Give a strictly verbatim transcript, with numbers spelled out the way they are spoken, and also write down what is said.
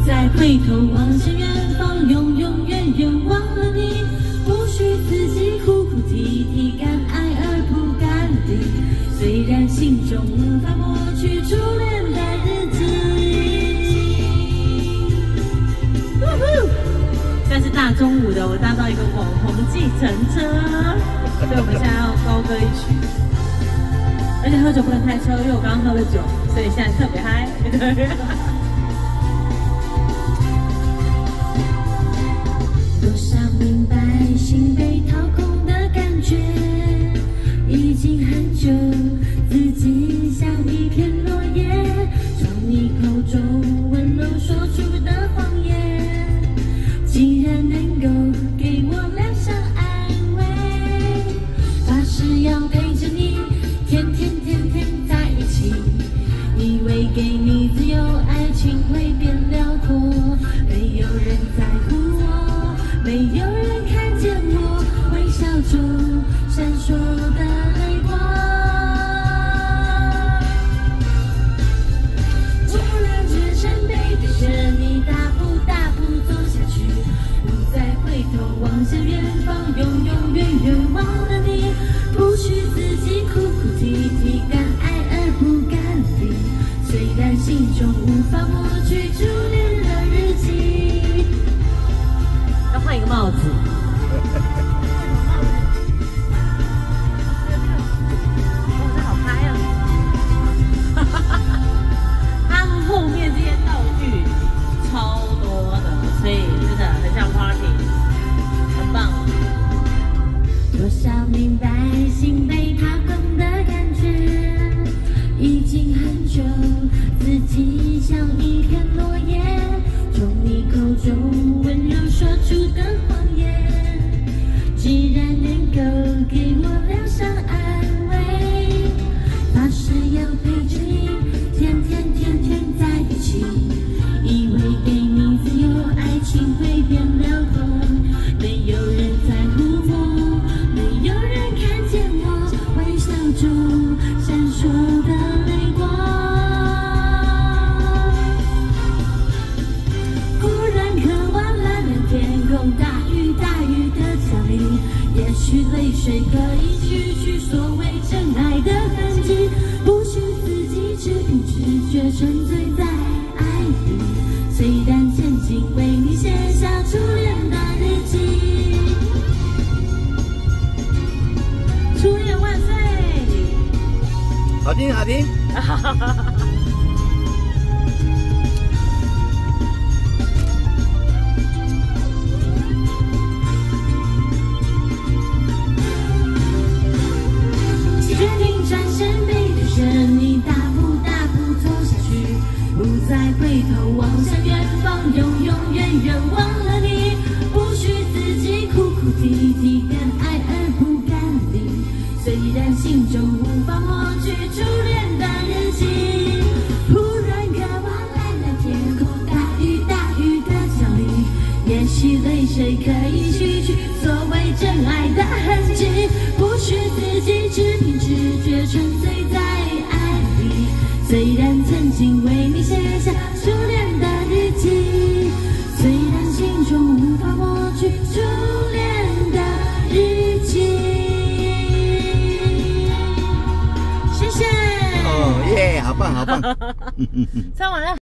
再回头望向远方，永永远远忘了你。不许自己哭哭啼啼，敢爱而不敢离。虽然心中无法抹去初恋的日记。但是大中午的，我搭到一个网红计程车，所以我们现在要高歌一曲。而且喝酒不能开车，因为我刚刚喝了酒，所以现在特别嗨。多少明白心被掏空的感觉，已经很久，自己像一片落叶，从你口中温柔说出的谎言，既然能够给我两相安慰，发誓要陪着你，天天天天在一起，以为给你自由，爱情会变辽阔，没有人在乎我，没有人看见我微笑中闪烁的泪光。突然全身背对着你，大步大步走下去，不再回头望向远方，永永远远忘了你。不许自己哭哭啼啼，敢爱而不敢离。虽然心中无法抹去初恋的日记。要换一个帽子。明白心被掏空的感觉，已经很久，自己像一片落叶，从你口中温柔说出的谎言，既然能够给我两相安慰，发誓要陪着你，天天天天在一起，以为给你自由，爱情会变辽阔，没有人在乎我，没有人看见我微笑中闪烁的泪光。忽然渴望蓝蓝天空，大雨大雨的降临，也许泪水可以去去所谓真爱的痕迹，不许自己只凭直觉沉醉在爱里，虽然曾经为你写下初恋的日记。初恋万岁！ 好听好听。 决定转身背对着你，大步大步走下去，不再回头望向远方，永永远远忘了你。不许自己哭哭啼啼，敢爱而不敢离。虽然心中无法抹去初恋的日记，忽然渴望蓝蓝天空，大雨大雨的降临，也许泪水可以去去所谓真爱的痕迹，不许自己只凭直觉沉醉在爱里，虽然曾经为你写下初恋的日记，虽然心中无法抹去初恋的日记。 哦耶，好棒好棒！ 唱完了。